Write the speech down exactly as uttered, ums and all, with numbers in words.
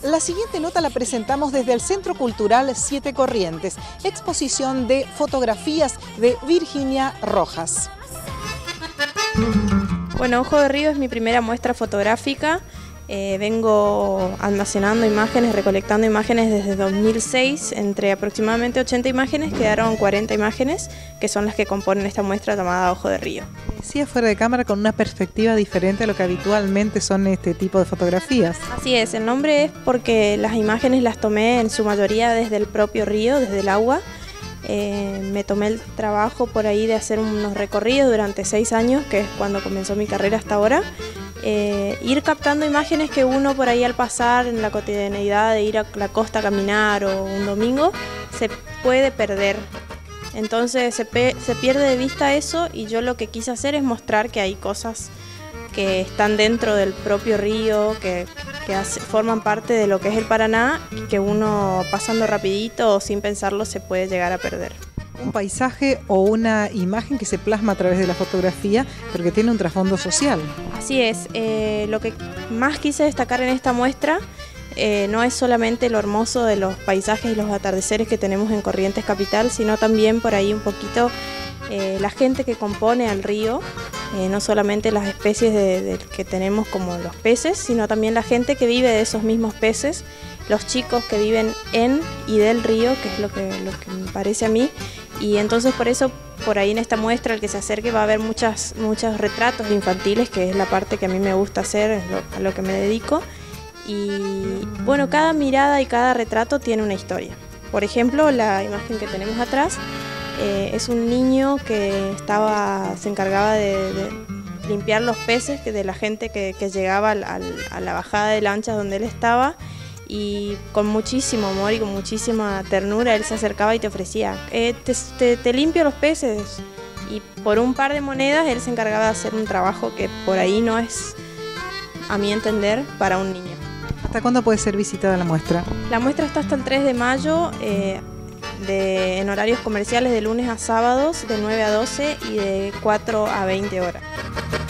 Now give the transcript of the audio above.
La siguiente nota la presentamos desde el Centro Cultural Siete Corrientes, exposición de fotografías de Virginia Rojas. Bueno, Ojo de Río es mi primera muestra fotográfica. Eh, vengo almacenando imágenes, recolectando imágenes desde dos mil seis, entre aproximadamente ochenta imágenes, quedaron cuarenta imágenes, que son las que componen esta muestra llamada Ojo de Río. Decía fuera de cámara con una perspectiva diferente a lo que habitualmente son este tipo de fotografías. Así es, el nombre es porque las imágenes las tomé en su mayoría desde el propio río, desde el agua. Eh, me tomé el trabajo por ahí de hacer unos recorridos durante seis años, que es cuando comenzó mi carrera hasta ahora. Eh, ir captando imágenes que uno por ahí al pasar en la cotidianeidad de ir a la costa a caminar o un domingo se puede perder. Entonces se, pe se pierde de vista eso, y yo lo que quise hacer es mostrar que hay cosas que están dentro del propio río, que, que hace, forman parte de lo que es el Paraná, y que uno pasando rapidito o sin pensarlo se puede llegar a perder. Un paisaje o una imagen que se plasma a través de la fotografía, pero que tiene un trasfondo social. Así es, eh, lo que más quise destacar en esta muestra eh, no es solamente lo hermoso de los paisajes y los atardeceres que tenemos en Corrientes Capital, sino también por ahí un poquito eh, la gente que compone al río, eh, no solamente las especies de, de que tenemos como los peces, sino también la gente que vive de esos mismos peces, los chicos que viven en y del río, que es lo que, lo que me parece a mí. Y entonces por eso, por ahí en esta muestra, el que se acerque va a haber muchas, muchos retratos infantiles, que es la parte que a mí me gusta hacer, es lo, a lo que me dedico. Y bueno, cada mirada y cada retrato tiene una historia. Por ejemplo, la imagen que tenemos atrás eh, es un niño que estaba, se encargaba de, de limpiar los peces de la gente que, que llegaba al, al, a la bajada de lanchas donde él estaba. Y con muchísimo amor y con muchísima ternura él se acercaba y te ofrecía, eh, te, te, te limpio los peces. Y por un par de monedas él se encargaba de hacer un trabajo que por ahí no es, a mi entender, para un niño. ¿Hasta cuándo puede ser visitada la muestra? La muestra está hasta el tres de mayo, eh, de, en horarios comerciales de lunes a sábados, de nueve a doce y de cuatro a veinte horas.